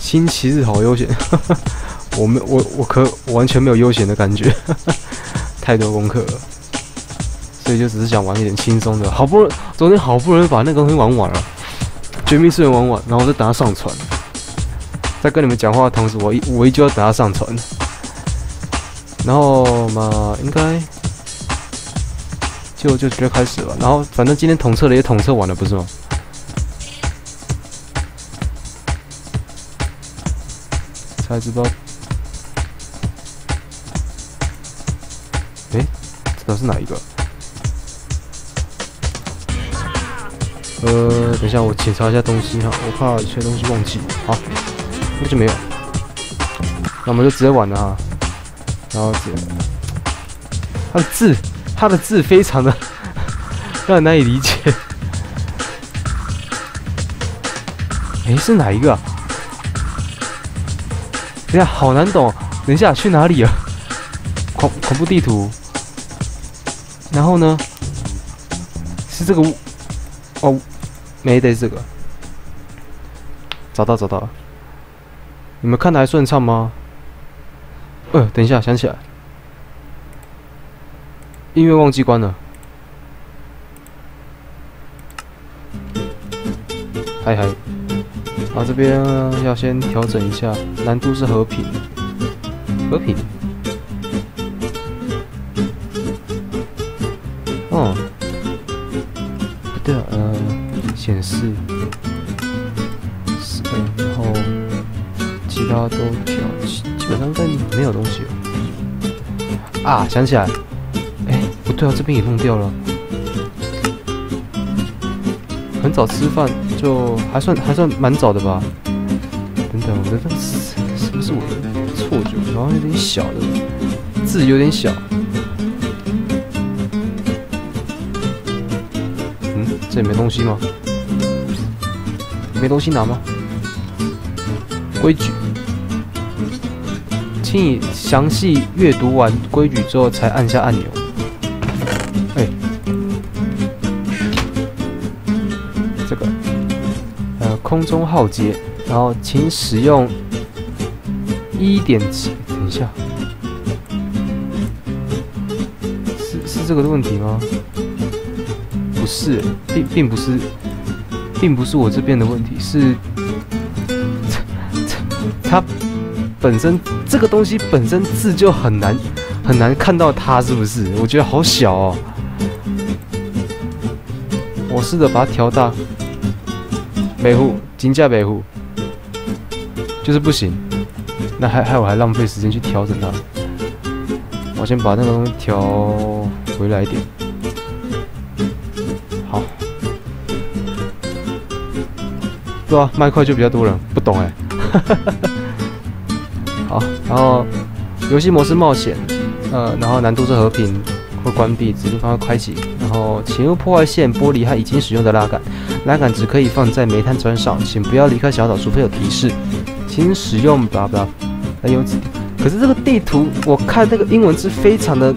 星期日好悠闲，我完全没有悠闲的感觉，太多功课了，所以就只是想玩一点轻松的。昨天好不容易把那个东西玩完了，绝命诗人玩完，然后我就等它上传。在跟你们讲话的同时，我依旧要等它上传。然后嘛，应该就直接开始了。然后反正今天统测的也统测完了，不是吗？才知道，这是哪一个？等一下，我检查一下东西哈，我怕有些东西忘记。好，那就没有，那我们就直接玩了哈。然后他的字非常的让人难以理解。是哪一个啊？等一下，好难懂。等一下，去哪里了？恐怖地图。然后呢？是这个哦，没得这个。找到了。你们看的还顺畅吗？等一下，想起来，音乐忘记关了。嗨，好，这边要先调整一下，难度是和平。不对啊，显示然后其他都调，基本上应该没有东西了。啊，想起来，不对啊，这边也弄掉了。很早吃饭就还算蛮早的吧。等等，我的这个是不是我的错觉？好像有点小的字有点小。这里没东西吗？没东西拿吗？规矩，请你详细阅读完规矩之后才按下按钮。这个，空中浩劫，然后请使用1.7。等一下，是这个的问题吗？不是，并不是我这边的问题，是它本身这个东西本身字就很难看到它，是不是？我觉得好小哦。我试着把它调大，北户金价北户就是不行，那我还浪费时间去调整它。我先把那个东西调回来一点。好，对啊，麦块就比较多人，不懂好，然后游戏模式冒险，然后难度是和平，会关闭，指令方会开启，然后请勿破坏线、玻璃和已经使用的拉杆，拉杆只可以放在煤炭砖上，请不要离开小岛，除非有提示，请使用blah blah来用指令。可是这个地图，我看那个英文字非常的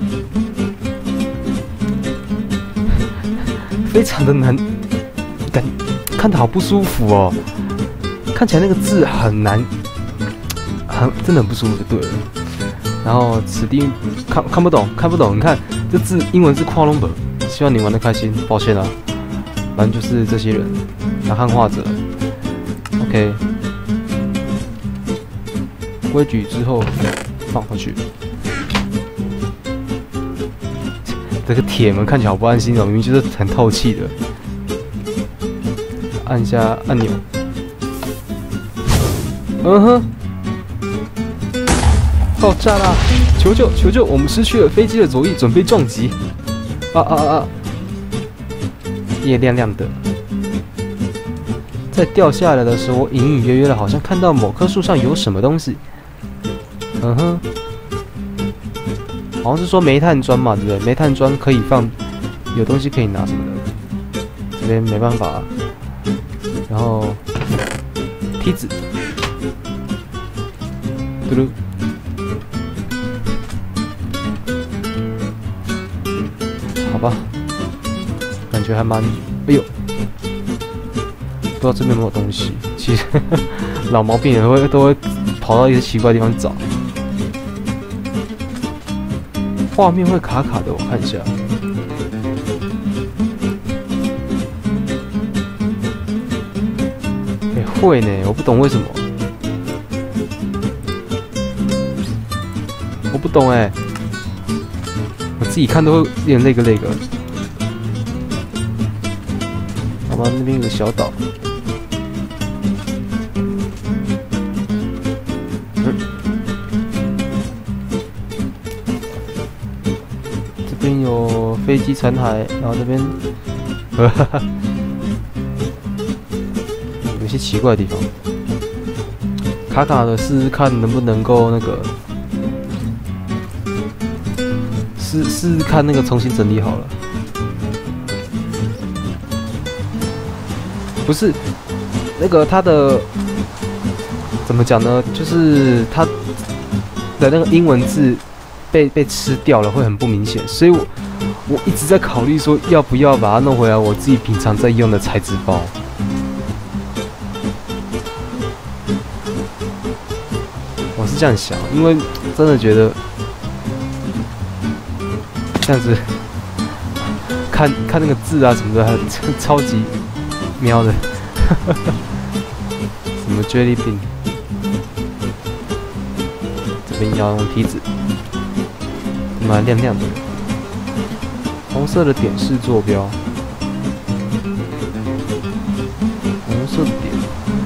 难，看得好不舒服哦，看起来那个字很难，真的很不舒服就对了。然后此地看不懂，你看这字英文字跨龙本，希望你玩得开心，抱歉啊，反正就是这些人，拿汉化者 ，OK， 规矩之后放回去。这个铁门看起来好不安心哦，明明就是很透气的。按一下按钮，爆炸啦！求救！我们失去了飞机的左翼，准备撞击。夜亮亮的，在掉下来的时候，我隐隐约约的好像看到某棵树上有什么东西。好像是说煤炭砖嘛，对不对？煤炭砖可以放，有东西可以拿什么的。这边没办法，然后梯子，嘟噜，好吧，感觉还蛮，哎呦， 不知道这边有没有东西。其实老毛病也都会跑到一些奇怪的地方找。画面会卡卡的，我看一下。会呢，我不懂为什么。我不懂哎，我自己看都会有点那个。好吧，那边有个小岛。这边有飞机残骸，然后这边，有些奇怪的地方。卡卡的试试看能不能够那个，试试看那个重新整理好了。不是，那个它的怎么讲呢？就是它的那个英文字被吃掉了，会很不明显。所以我一直在考虑说，要不要把它弄回来我自己平常在用的材质包。我是这样想，因为真的觉得这样子看那个字啊什么的，超级喵的，什么 jelly bean， 这边要用梯子，蛮亮亮的，红色的点是坐标，红色的点，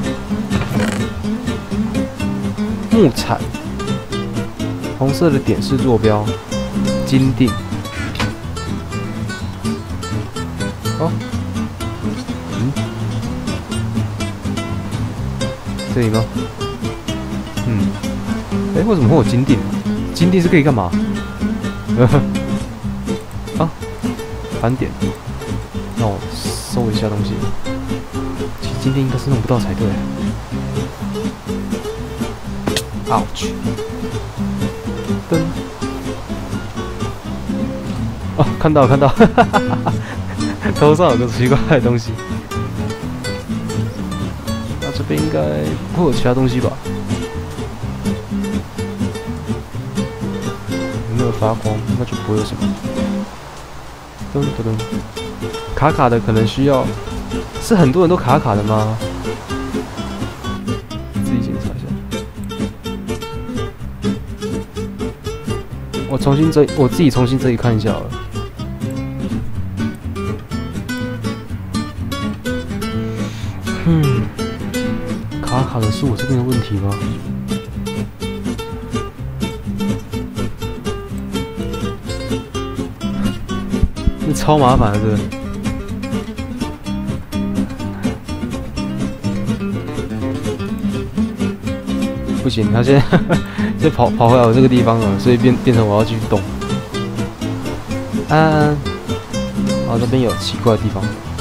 木铲，红色的点是坐标，金锭，哦。这里吗？哎，为什么会有金锭？金锭是可以干嘛？啊，斑点，让我收一下东西。其实金锭应该是弄不到才对。Ouch！ 灯。哦，看到，头上有个奇怪的东西。这边应该不会有其他东西吧？有没有发光？那就不会有什么。噔噔噔，卡卡的可能需要，是很多人都卡卡的吗？自己检查一下。我自己重新这里看一下好了。卡卡的是我这边的问题吗？这超麻烦的，这个。不行，他现在跑回来我这个地方了，所以变成我要继续动。这边有奇怪的地方。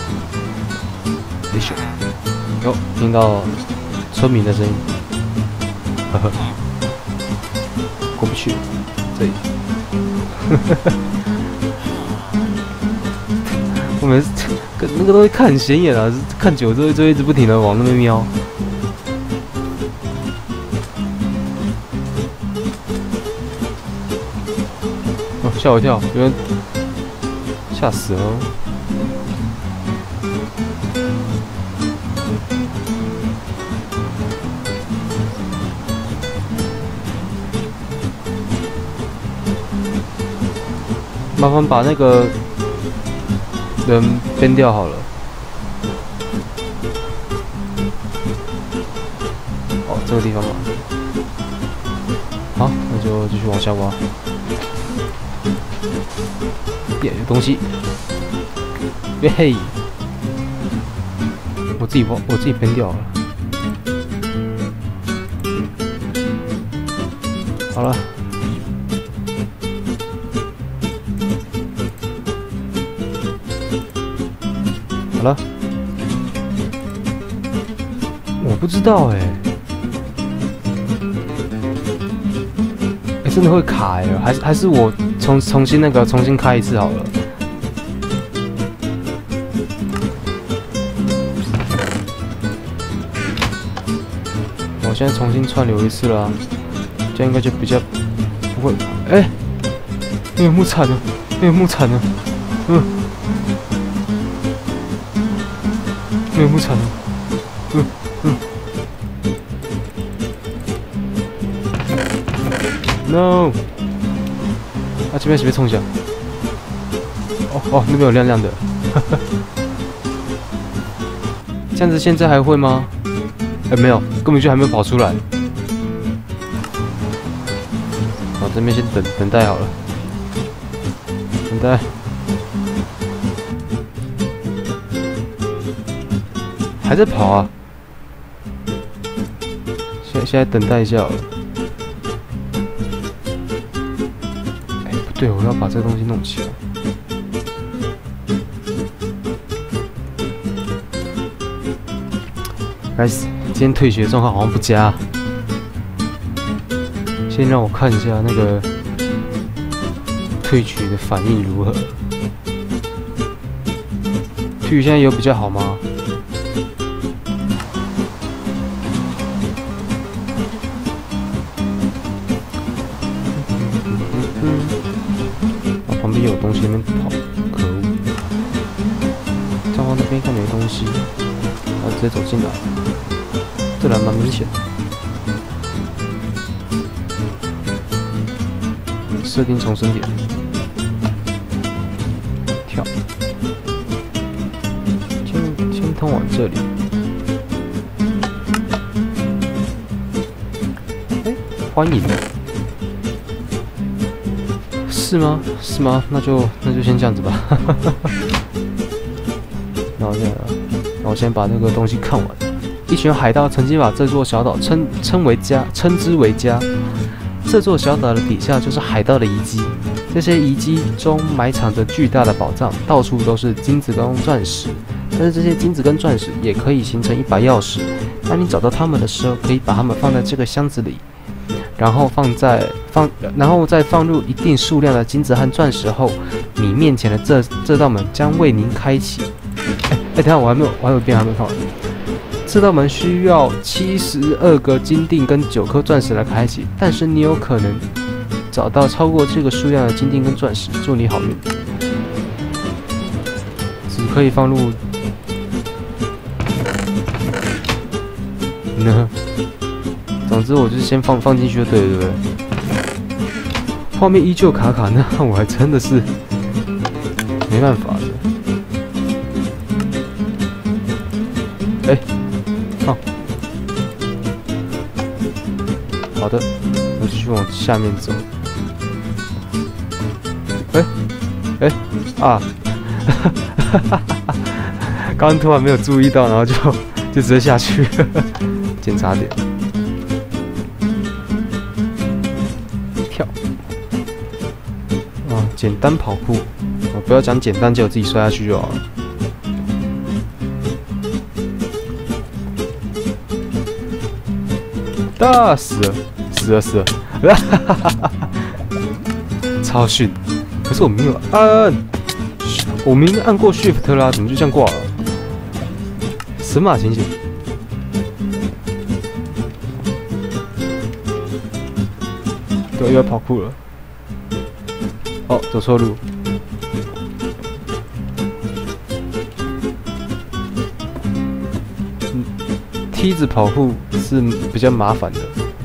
有听到村民的声音，呵呵，过不去，这里，我们那个东西看很显眼啊，看久之后就一直不停的往那边瞄。哦，吓我一跳，有人吓死了。麻烦把那个人编掉好了。哦，这个地方嘛。好，那就继续往下挖。耶，有东西。耶嘿！我自己编掉了。好了。好了，我不知道真的会卡还是我重新开一次好了。 现在重新串流一次了、啊，这样应该就比较不会。哎，没有木铲了，没有木铲了，没有木铲了，No！ 啊，这边是被冲下。哦，那边有亮亮的。这样子现在还会吗？没有，根本就还没有跑出来。好，这边先等待好了，等待。还在跑啊！现在等待一下好了。不对，我要把这个东西弄起来。开始，今天退学状况好像不佳。先让我看一下那个退学的反应如何。退学现在有比较好吗？旁边有东西，那边跑，可恶！账号那边看没东西，我直接走进来，这人蛮明显的。设定重生点，跳，先通往这里。欢迎。是吗？是吗？那就先这样子吧。然后我先把那个东西看完。一群海盗曾经把这座小岛称之为家。这座小岛的底下就是海盗的遗迹，这些遗迹中埋藏着巨大的宝藏，到处都是金子跟钻石。但是这些金子跟钻石也可以形成一把钥匙。当你找到它们的时候，可以把它们放在这个箱子里。然后再放入一定数量的金子和钻石后，你面前的这道门将为您开启。等一下，我还有一遍还没看完。这道门需要72个金锭跟9颗钻石来开启，但是你有可能找到超过这个数量的金锭跟钻石，祝你好运。只可以放入呢。总之，我就是先放进去就对了，对不对？画面依旧卡，那我还真的是没办法的。放。好的，我继续往下面走。刚刚突然没有注意到，然后就直接下去了。检查点。简单跑酷，不要讲简单，结果自己摔下去就好了。死了！超逊！可是我没有按，我明明按过 Shift 啦，怎么就这样挂了？神马情形！对，又要跑酷了。哦，走错路。梯子跑酷是比较麻烦的。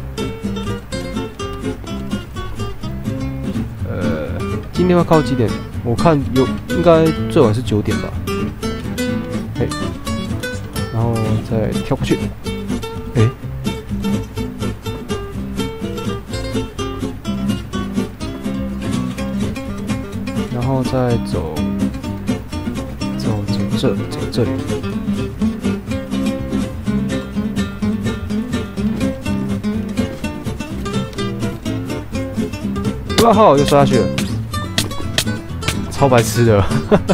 今天要靠几点？我看应该最晚是9点吧。然后再跳过去。然后再走这里。哇靠！又摔下去了，超白痴的。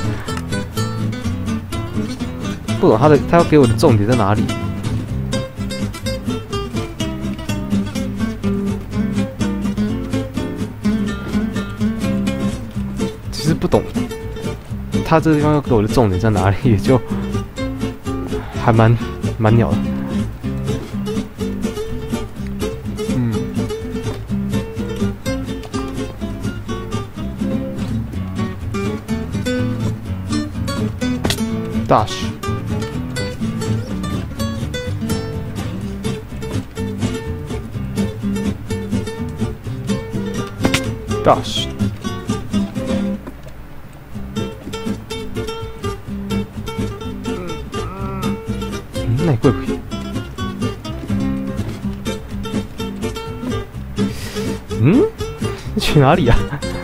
不懂他要给我的重点在哪里？其实不懂，他这个地方要给我的重点在哪里，也就还蛮鸟的。 dash。dash。那贵不贵？去哪里呀？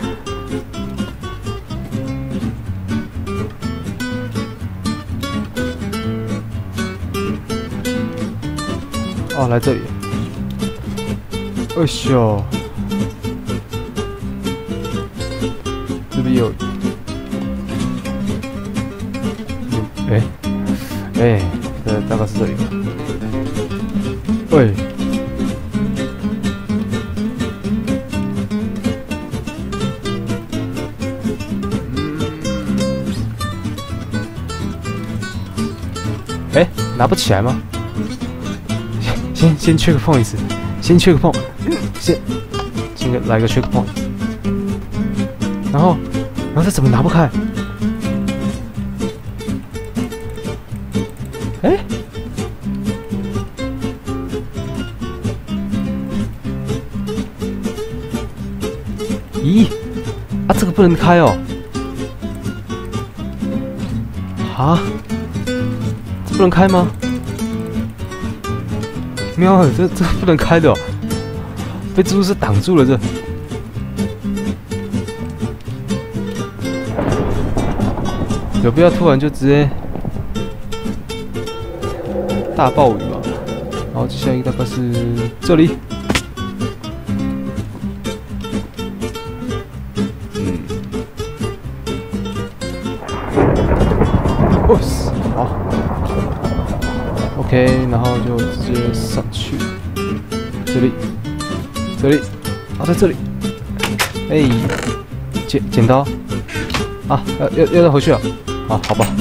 哦，来这里。哎呦，这边有，这大概是这里吧。喂，拿不起来吗？先 check point 一次，先 check point， 先来个 check point， 然后这怎么拿不开？咦，这个不能开哦。啊，这不能开吗？喵，这不能开的哦，被蜘蛛丝挡住了这。有必要突然就直接大暴雨吧？然后接下来大概是这里。好 ，OK， 然后就直接上去，这里，在这里，剪刀，要再回去啊，好吧，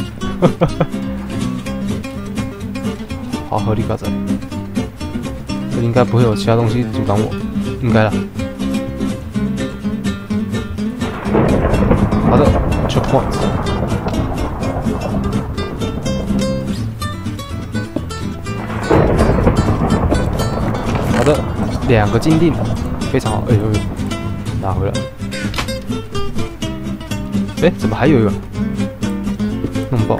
好合理嘎仔，这应该不会有其他东西阻挡我，应该啦。好的 ，checkpoint。好的，2个金锭，非常好。拿回来。怎么还有一个？弄爆。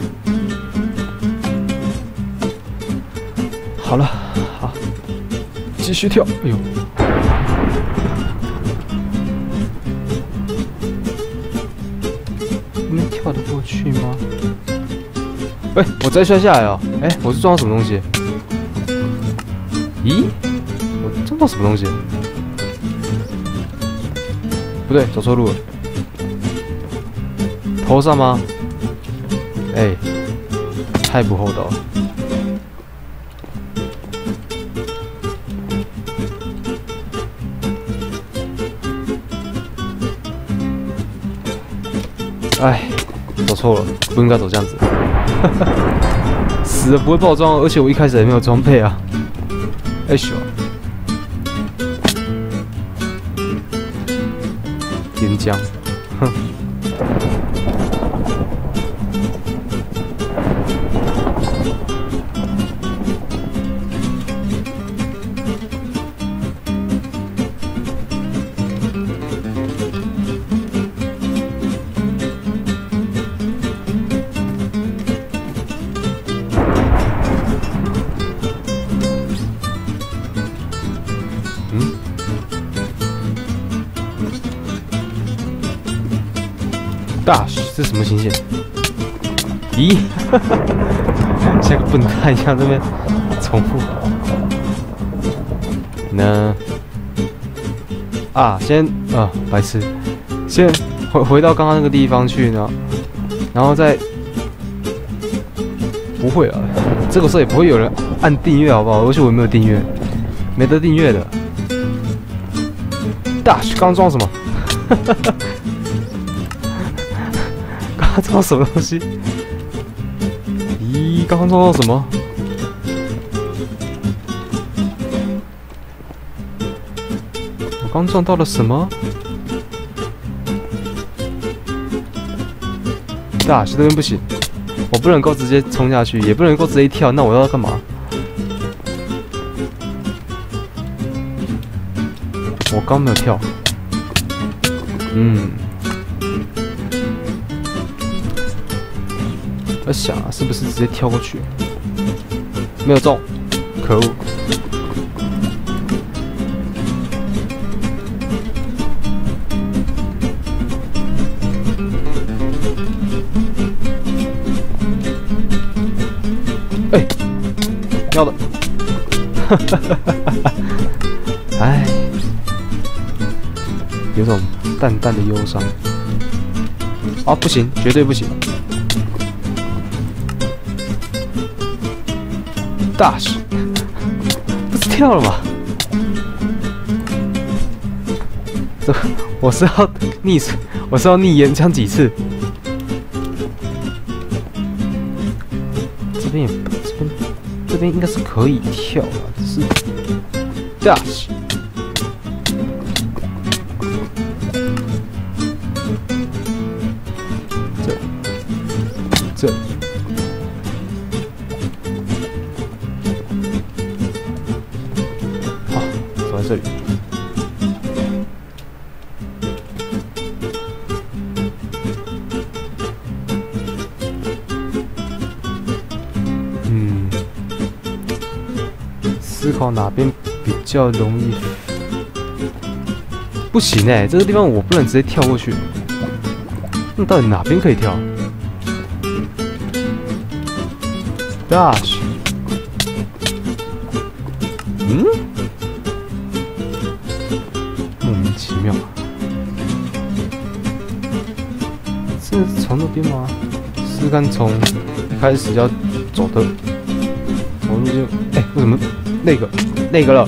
好了，好，继续跳。能跳得过去吗？我再摔下来哦。我是撞到什么东西？咦？撞到什么东西？不对，走错路了。头上吗？太不厚道了。走错了，不应该走这样子。死了不会爆装，而且我一开始也没有装备啊。岩浆，哼。Dash， 这什么情形？咦，像个笨蛋一样这边重复。呢？白痴，先回到刚刚那个地方去呢，然后再不会了，这个时候也不会有人按订阅，好不好？而且我没有订阅，没得订阅的。Dash， 刚刚撞什么？刚撞到什么东西？咦，刚刚撞到什么？我刚撞到了什么？Dash，这边不行， 我不能够直接冲下去，也不能够直接跳，那我要干嘛？我刚没有跳。我想啊，是不是直接跳过去？没有中，可恶！哎，要的，哎，有种淡淡的忧伤。啊，不行，绝对不行！大使，不是跳了吗？这我是要逆水，我是要逆延枪几次？这边应该是可以跳的，只是大使。这。好，走在这里。思考哪边比较容易？不行哎，这个地方我不能直接跳过去。那到底哪边可以跳？Dash， 莫名其妙。是从那边吗？试试看从一开始要走的路径。哎，为什么那个了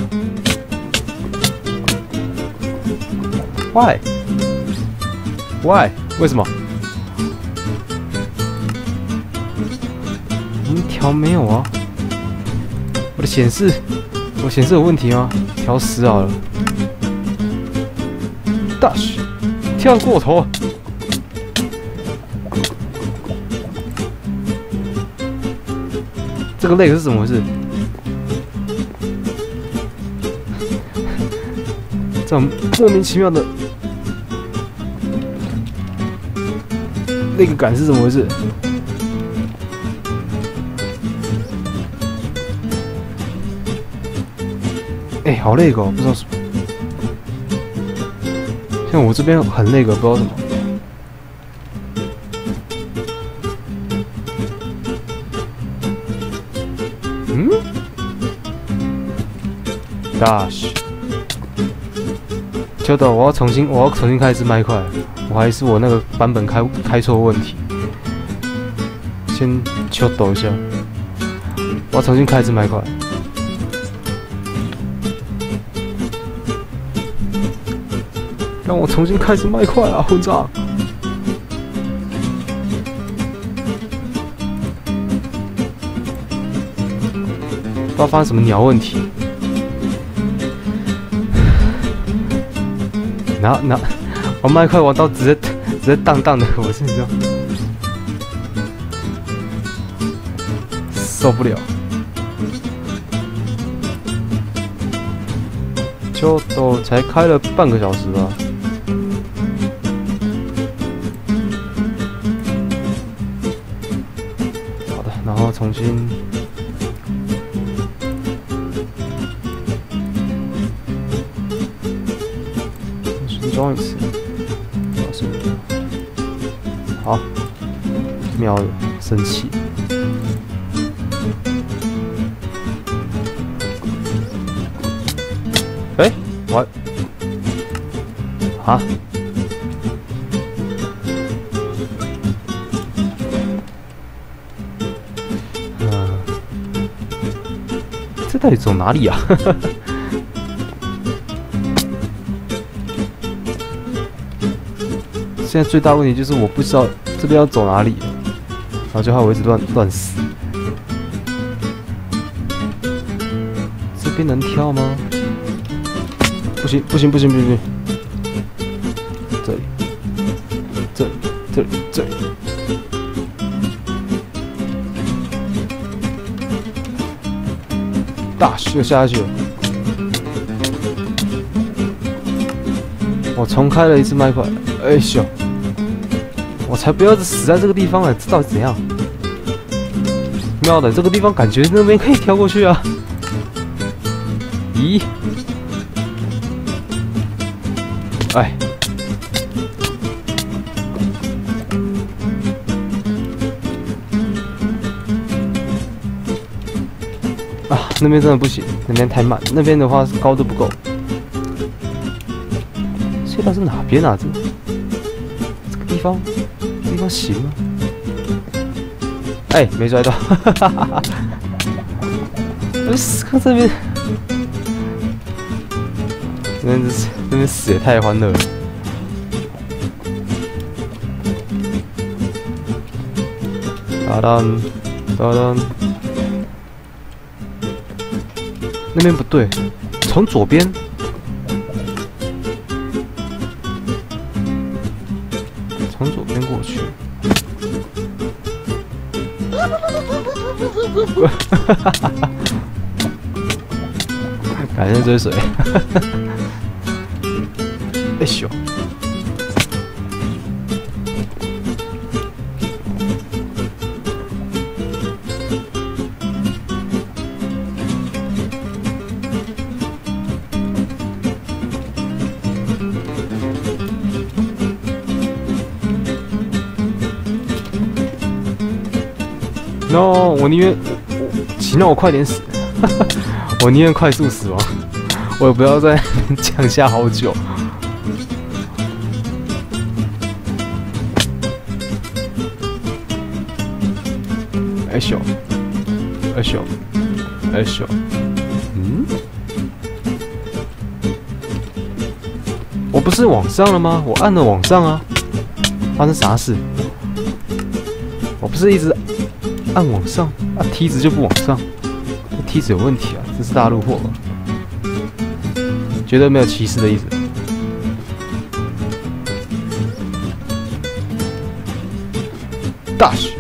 ？Why？ 为什么？调没有啊？我显示有问题吗？调10好了。Dash， 跳过头。这个 lag 是怎么回事？这种莫名其妙的那个感是怎么回事？哎，好累哦，不知道什么。像我这边很累个，不知道什么。Dash， 秋豆，我要重新开一支麦块，我还是我那个版本开错问题。先秋抖一下，我要重新开一支麦块。让我重新开始麦块啊，混账！不知道发生什么鸟问题。拿，我麦块玩到直接荡荡的，我现在受不了。就都才开了半个小时吧。好的，然后重新。装一次，好，喵的，生气。哎，我啊，这到底走哪里啊？现在最大问题就是我不知道这边要走哪里，然后就害我一直乱死。这边能跳吗？不行！这里， 大又下去了。我重开了一次麦块，哎呦！我才不要死在这个地方了，这到底怎样？喵的，这个地方感觉那边可以跳过去啊！咦？哎！啊，那边真的不行，那边太慢，那边的话是高度不够。隧道是哪边啊？这个地方行吗？哎，没摔到，哈哈哈哈！看这边，这边死也太欢乐了。哒当哒当，那边不对，从左边。从左边过去，感谢追随。哎咻！No， 我宁愿请让我快点死，我宁愿快速死亡，我也不要在降下好久。哎咻，哎咻，哎咻，嗯，我不是往上了吗？我按了往上啊，发生啥事？我不是一直按往上啊，梯子就不往上，这梯子有问题啊！这是大陆货吧？绝对没有歧视的意思。大学。